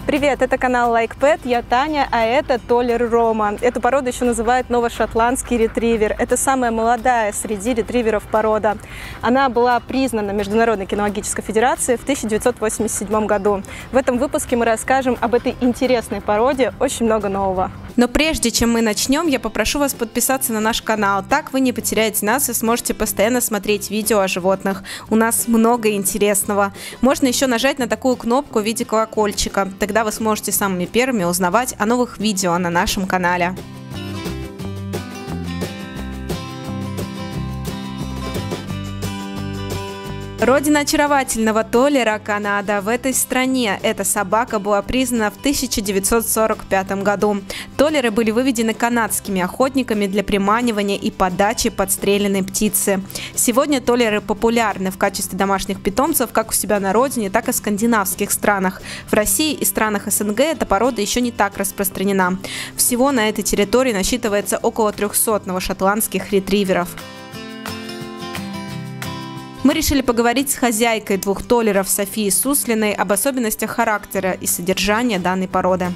Привет, это канал Like Pet, я Таня, а это Толлер Рома. Эту породу еще называют новошотландский ретривер. Это самая молодая среди ретриверов порода. Она была признана Международной кинологической федерацией в 1987 году. В этом выпуске мы расскажем об этой интересной породе, очень много нового. Но прежде чем мы начнем, я попрошу вас подписаться на наш канал. Так вы не потеряете нас и сможете постоянно смотреть видео о животных. У нас много интересного. Можно еще нажать на такую кнопку в виде колокольчика. Тогда вы сможете самыми первыми узнавать о новых видео на нашем канале. Родина очаровательного Толлера – Канада. В этой стране эта собака была признана в 1945 году. Толлеры были выведены канадскими охотниками для приманивания и подачи подстреленной птицы. Сегодня толлеры популярны в качестве домашних питомцев как у себя на родине, так и в скандинавских странах. В России и странах СНГ эта порода еще не так распространена. Всего на этой территории насчитывается около 300 новошотландских ретриверов. Мы решили поговорить с хозяйкой двух толлеров Софией Суслиной об особенностях характера и содержания данной породы.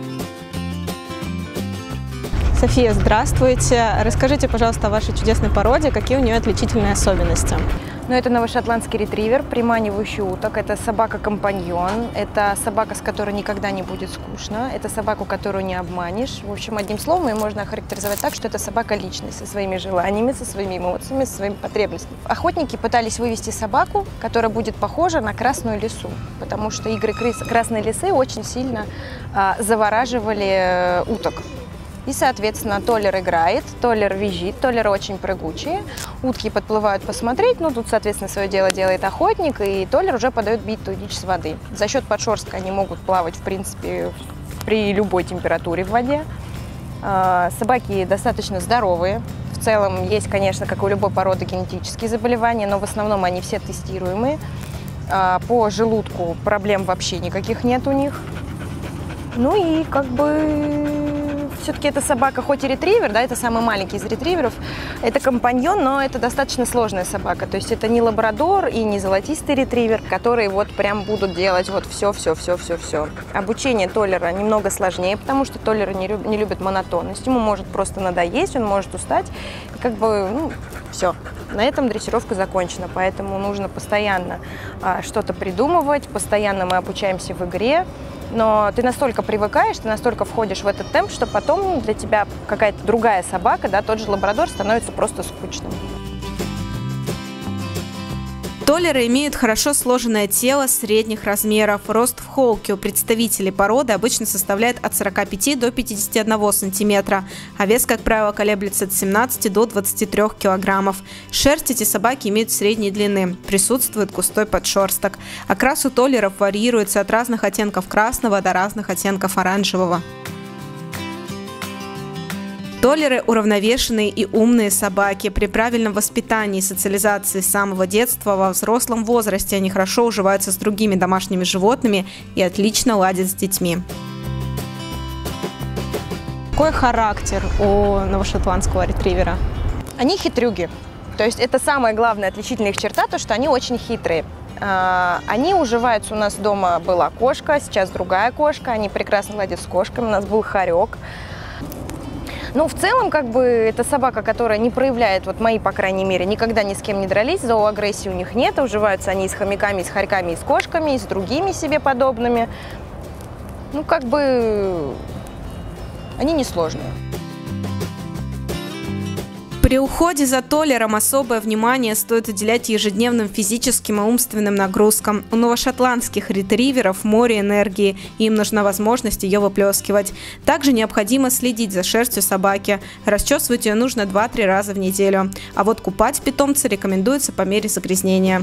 София, здравствуйте. Расскажите, пожалуйста, о вашей чудесной породе, какие у нее отличительные особенности. Это новошотландский ретривер, приманивающий уток. Это собака-компаньон. Это собака, с которой никогда не будет скучно. Это собаку, которую не обманешь. В общем, одним словом, ее можно охарактеризовать так, что это собака-личность со своими желаниями, со своими эмоциями, со своими потребностями. Охотники пытались вывести собаку, которая будет похожа на красную лису, потому что игры красной лисы очень сильно завораживали уток. И, соответственно, толлер играет, толлер визжит, толлеры очень прыгучие, утки подплывают посмотреть, тут, соответственно, свое дело делает охотник, и толлер уже подает бить ту дичь с воды. За счет подшерстка они могут плавать, в принципе, при любой температуре в воде. Собаки достаточно здоровые. В целом есть, конечно, как у любой породы, генетические заболевания, но в основном они все тестируемые. По желудку проблем вообще никаких нет у них. Все-таки эта собака, хоть и ретривер, это самый маленький из ретриверов, это компаньон, но это достаточно сложная собака. То есть это не лабрадор и не золотистый ретривер, которые прям будут делать все. Обучение толлера немного сложнее, потому что толлеры не любят монотонность. Ему может просто надоесть, он может устать. И все. На этом дрессировка закончена, поэтому нужно постоянно что-то придумывать, постоянно мы обучаемся в игре. Но ты настолько привыкаешь, ты настолько входишь в этот темп, что потом для тебя какая-то другая собака, тот же лабрадор, становится просто скучным. Толлеры имеют хорошо сложенное тело средних размеров. Рост в холке у представителей породы обычно составляет от 45 до 51 сантиметра, а вес, как правило, колеблется от 17 до 23 килограммов. Шерсть эти собаки имеют средней длины, присутствует густой подшерсток. Окрас у толлеров варьируется от разных оттенков красного до разных оттенков оранжевого. Толлеры – уравновешенные и умные собаки. При правильном воспитании и социализации с самого детства во взрослом возрасте они хорошо уживаются с другими домашними животными и отлично ладят с детьми. Какой характер у новошотландского ретривера? Они хитрюги. То есть это самая главная отличительная их черта, то, что они очень хитрые. Они уживаются, у нас дома была кошка, сейчас другая кошка, они прекрасно ладят с кошками, у нас был хорек. В целом, это собака, которая не проявляет, мои, по крайней мере, никогда ни с кем не дрались, зооагрессии у них нет, уживаются они и с хомяками, и с хорьками, и с кошками, и с другими себе подобными. Они несложные. При уходе за толлером особое внимание стоит уделять ежедневным физическим и умственным нагрузкам. У новошотландских ретриверов море энергии, и им нужна возможность ее выплескивать. Также необходимо следить за шерстью собаки. Расчесывать ее нужно 2-3 раза в неделю. А купать питомца рекомендуется по мере загрязнения.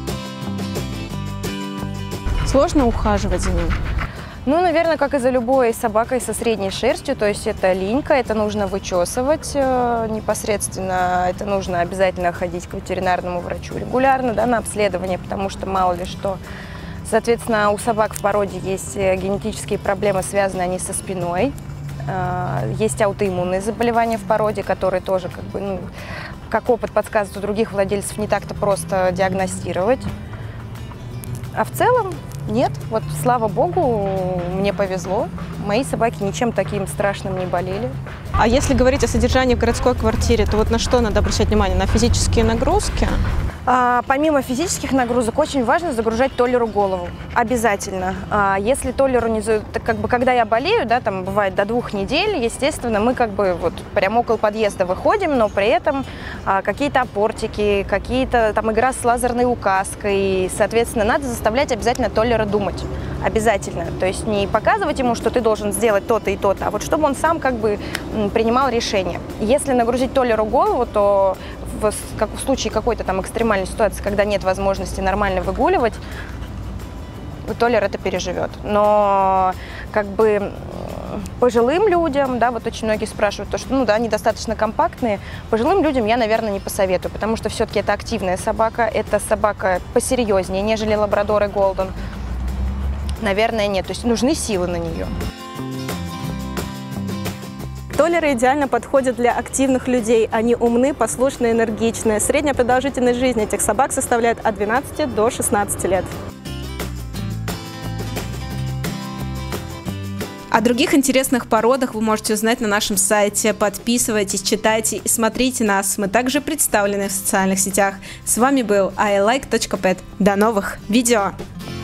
Сложно ухаживать за ним? Наверное, как и за любой собакой со средней шерстью, то есть это линька, это нужно вычесывать непосредственно, это нужно обязательно ходить к ветеринарному врачу регулярно, на обследование, потому что мало ли что. Соответственно, у собак в породе есть генетические проблемы, связанные они со спиной, есть аутоиммунные заболевания в породе, которые тоже, как опыт подсказывает у других владельцев, не так-то просто диагностировать. А в целом Нет, вот слава богу, мне повезло. Мои собаки ничем таким страшным не болели. А если говорить о содержании в городской квартире, то вот на что надо обращать внимание? На физические нагрузки? Помимо физических нагрузок, очень важно загружать Толлеру голову. Обязательно. Если Толлеру не... Когда я болею, да, там бывает до 2 недель, естественно, мы вот прямо около подъезда выходим, но при этом какие-то апортики, какие-то там игра с лазерной указкой. Соответственно, надо заставлять обязательно Толлера думать. Обязательно. То есть не показывать ему, что ты должен сделать то-то и то-то, а вот чтобы он сам принимал решение. Если нагрузить Толлеру голову, то в случае какой-то там экстремальной ситуации, когда нет возможности нормально выгуливать, Толлер это переживет. Но пожилым людям, да, вот очень многие спрашивают, они достаточно компактные, пожилым людям я, наверное, не посоветую, потому что все-таки это активная собака, это собака посерьезнее, нежели лабрадор и голден. Наверное, нет, то есть нужны силы на нее. Толлеры идеально подходят для активных людей. Они умны, послушные, энергичные. Средняя продолжительность жизни этих собак составляет от 12 до 16 лет. О других интересных породах вы можете узнать на нашем сайте. Подписывайтесь, читайте и смотрите нас. Мы также представлены в социальных сетях. С вами был ilike.pet. До новых видео!